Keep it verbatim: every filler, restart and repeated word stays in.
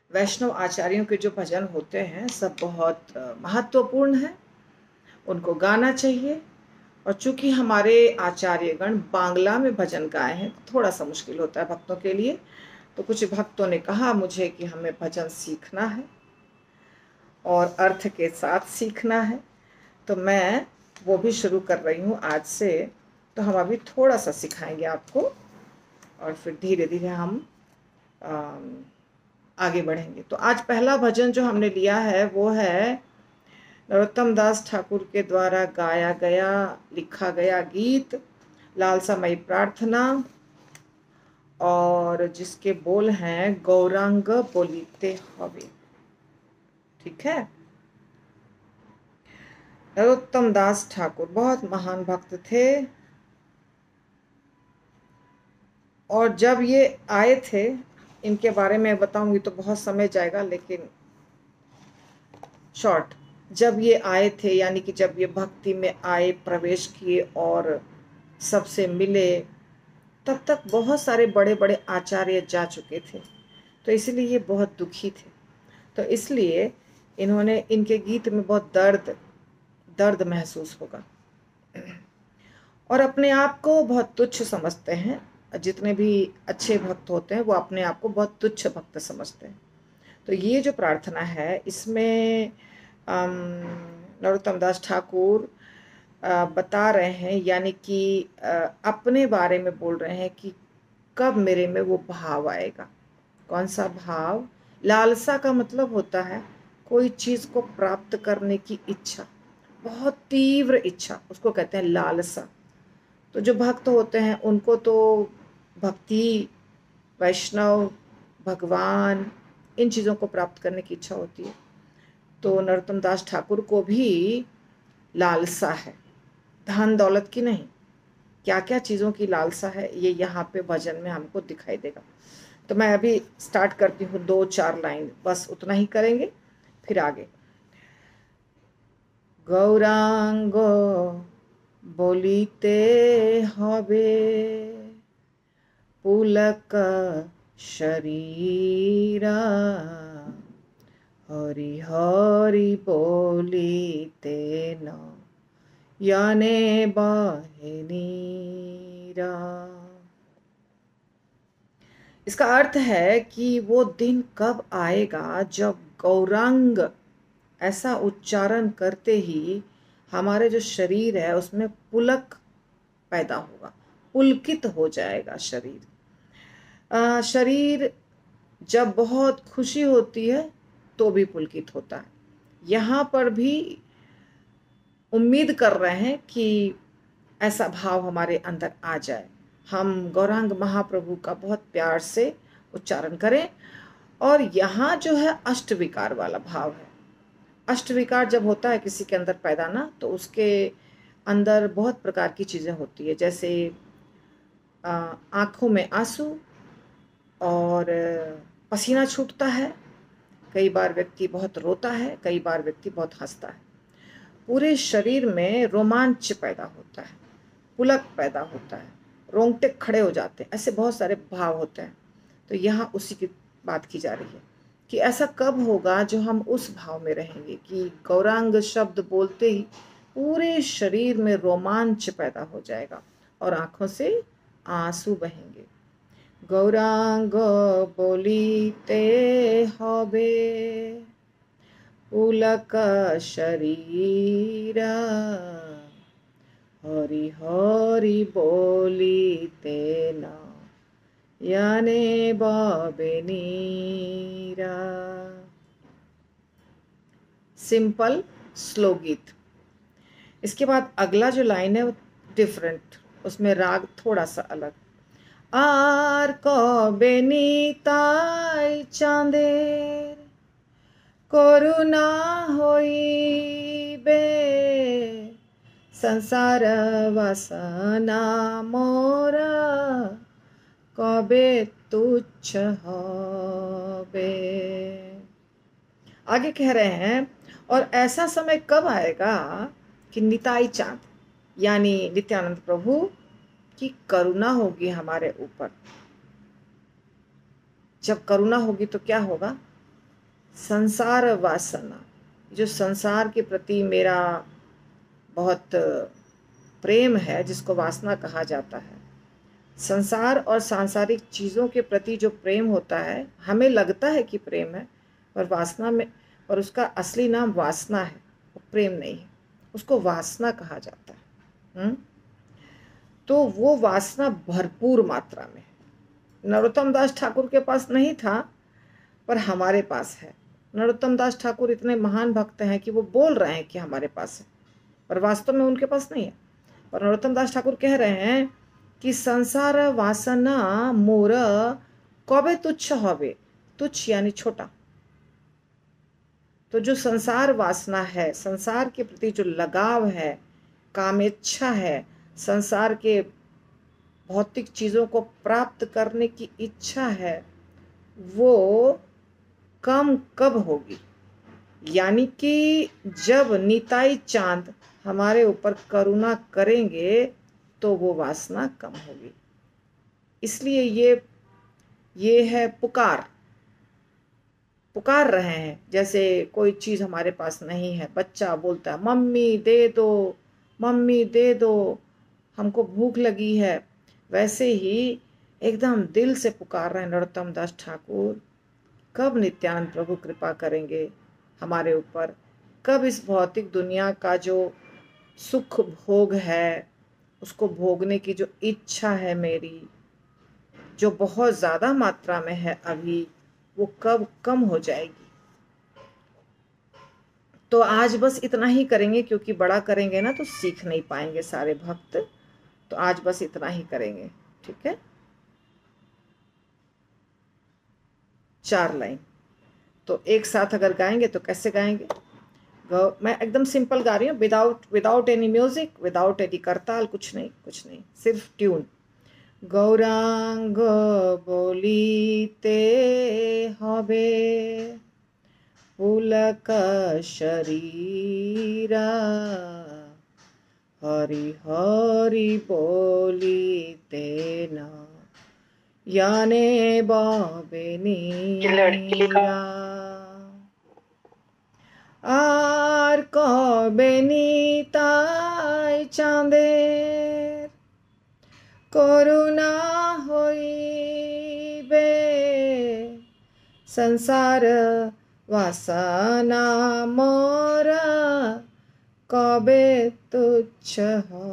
वैष्णव आचार्यों के जो भजन होते हैं सब बहुत अ, महत्वपूर्ण हैं, उनको गाना चाहिए। और चूंकि हमारे आचार्यगण बांग्ला में भजन गाए हैं तो थोड़ा सा मुश्किल होता है भक्तों के लिए। तो कुछ भक्तों ने कहा मुझे कि हमें भजन सीखना है और अर्थ के साथ सीखना है, तो मैं वो भी शुरू कर रही हूँ आज से। तो हम अभी थोड़ा सा सिखाएंगे आपको और फिर धीरे धीरे हम अम, आगे बढ़ेंगे। तो आज पहला भजन जो हमने लिया है वो है नरोत्तम दास ठाकुर के द्वारा गाया गया लिखा गया गीत लालसामयी प्रार्थना, और जिसके बोल हैं गौरांग बोलीते हवे। ठीक है। नरोत्तम दास ठाकुर बहुत महान भक्त थे, और जब ये आए थे, इनके बारे में बताऊंगी तो बहुत समय जाएगा, लेकिन शॉर्ट, जब ये आए थे यानी कि जब ये भक्ति में आए, प्रवेश किए और सबसे मिले, तब तक बहुत सारे बड़े बड़े आचार्य जा चुके थे। तो इसलिए ये बहुत दुखी थे। तो इसलिए इन्होंने, इनके गीत में बहुत दर्द दर्द महसूस होगा, और अपने आप को बहुत तुच्छ समझते हैं। जितने भी अच्छे भक्त होते हैं वो अपने आप को बहुत तुच्छ भक्त समझते हैं। तो ये जो प्रार्थना है इसमें नरोत्तम दास ठाकुर बता रहे हैं, यानी कि अपने बारे में बोल रहे हैं कि कब मेरे में वो भाव आएगा। कौन सा भाव? लालसा का मतलब होता है कोई चीज को प्राप्त करने की इच्छा, बहुत तीव्र इच्छा, उसको कहते हैं लालसा। तो जो भक्त होते हैं उनको तो भक्ति, वैष्णव, भगवान, इन चीज़ों को प्राप्त करने की इच्छा होती है। तो नरोत्तम दास ठाकुर को भी लालसा है, धन दौलत की नहीं, क्या क्या चीज़ों की लालसा है ये यहाँ पे भजन में हमको दिखाई देगा। तो मैं अभी स्टार्ट करती हूँ, दो चार लाइन बस उतना ही करेंगे, फिर आगे। गौरांग बोलीते हबे पुलक शरीरा, हरि हरि बोलीते न याने बहे नीरा। इसका अर्थ है कि वो दिन कब आएगा जब गौरांग ऐसा उच्चारण करते ही हमारे जो शरीर है उसमें पुलक पैदा होगा, पुलकित हो जाएगा शरीर। आ, शरीर जब बहुत खुशी होती है तो भी पुलकित होता है। यहाँ पर भी उम्मीद कर रहे हैं कि ऐसा भाव हमारे अंदर आ जाए, हम गौरांग महाप्रभु का बहुत प्यार से उच्चारण करें। और यहाँ जो है अष्टविकार वाला भाव है। अष्टविकार जब होता है किसी के अंदर पैदा ना, तो उसके अंदर बहुत प्रकार की चीज़ें होती है, जैसे आँखों में आंसू और पसीना छूटता है, कई बार व्यक्ति बहुत रोता है, कई बार व्यक्ति बहुत हंसता है, पूरे शरीर में रोमांच पैदा होता है, पुलक पैदा होता है, रोंगटे खड़े हो जाते हैं, ऐसे बहुत सारे भाव होते हैं। तो यहाँ उसी की बात की जा रही है कि ऐसा कब होगा जो हम उस भाव में रहेंगे कि गौरांग शब्द बोलते ही पूरे शरीर में रोमांच पैदा हो जाएगा और आंखों से आंसू बहेंगे। गौरांग बोलीते हबे पुलक शरीरा, हरि हरि बोलीते न याने बहे नीरा। सिंपल स्लो गीत। इसके बाद अगला जो लाइन है वो डिफरेंट, उसमें राग थोड़ा सा अलग। आर कबे निताई चाँदेर करुणा होइबे, संसार वासना मोरा कबे तुच्छ होबे। आगे कह रहे हैं, और ऐसा समय कब आएगा कि निताई चाँद यानी नित्यानंद प्रभु की करुणा होगी हमारे ऊपर। जब करुणा होगी तो क्या होगा? संसार वासना, जो संसार के प्रति मेरा बहुत प्रेम है, जिसको वासना कहा जाता है। संसार और सांसारिक चीज़ों के प्रति जो प्रेम होता है, हमें लगता है कि प्रेम है, पर वासना में, और उसका असली नाम वासना है, वो प्रेम नहीं है, उसको वासना कहा जाता है। हुँ? तो वो वासना भरपूर मात्रा में है। नरोत्तम दास ठाकुर के पास नहीं था, पर हमारे पास है। नरोत्तम दास ठाकुर इतने महान भक्त हैं कि वो बोल रहे हैं कि हमारे पास है, पर वास्तव में उनके पास नहीं है। पर नरोत्तम दास ठाकुर कह रहे हैं कि संसार वासना मोर कबे तुच्छ हवे, तुच्छ यानी छोटा। तो जो संसार वासना है, संसार के प्रति जो लगाव है, कामेच्छा है, संसार के भौतिक चीज़ों को प्राप्त करने की इच्छा है, वो कम कब होगी? यानी कि जब निताई चांद हमारे ऊपर करुणा करेंगे तो वो वासना कम होगी। इसलिए ये ये है पुकार, पुकार रहे हैं। जैसे कोई चीज़ हमारे पास नहीं है, बच्चा बोलता है मम्मी दे दो, मम्मी दे दो, हमको भूख लगी है, वैसे ही एकदम दिल से पुकार रहे हैं नरोत्तम दास ठाकुर। कब नित्यानंद प्रभु कृपा करेंगे हमारे ऊपर? कब इस भौतिक दुनिया का जो सुख भोग है, उसको भोगने की जो इच्छा है मेरी, जो बहुत ज़्यादा मात्रा में है अभी, वो कब कम हो जाएगी? तो आज बस इतना ही करेंगे, क्योंकि बड़ा करेंगे ना तो सीख नहीं पाएंगे सारे भक्त। तो आज बस इतना ही करेंगे, ठीक है? चार लाइन तो एक साथ अगर गाएंगे तो कैसे गाएंगे? मैं एकदम सिंपल गा रही हूँ, without without any music, without any करताल, कुछ नहीं, कुछ नहीं, सिर्फ ट्यून। गौरांग बोलीते हबे पुलक शरीरा, हरि हरि बोलीते न याने बाबे नीरा। আর কবে নিতাই চাঁদের করুণা হইবে, संसार वासना मोरा कबे तुच्छ